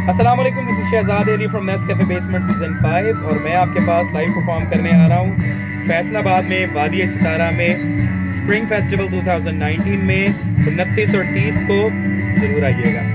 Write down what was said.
अस्सलाम वालेकुम, this is Shahzad Ali from Nescafe basement season 5 और मैं आपके पास लाइव परफॉर्म करने आ रहा हूँ फैसलाबाद में वादी सितारा में स्प्रिंग फेस्टिवल 2019 में 29 और 30 को ज़रूर आइएगा।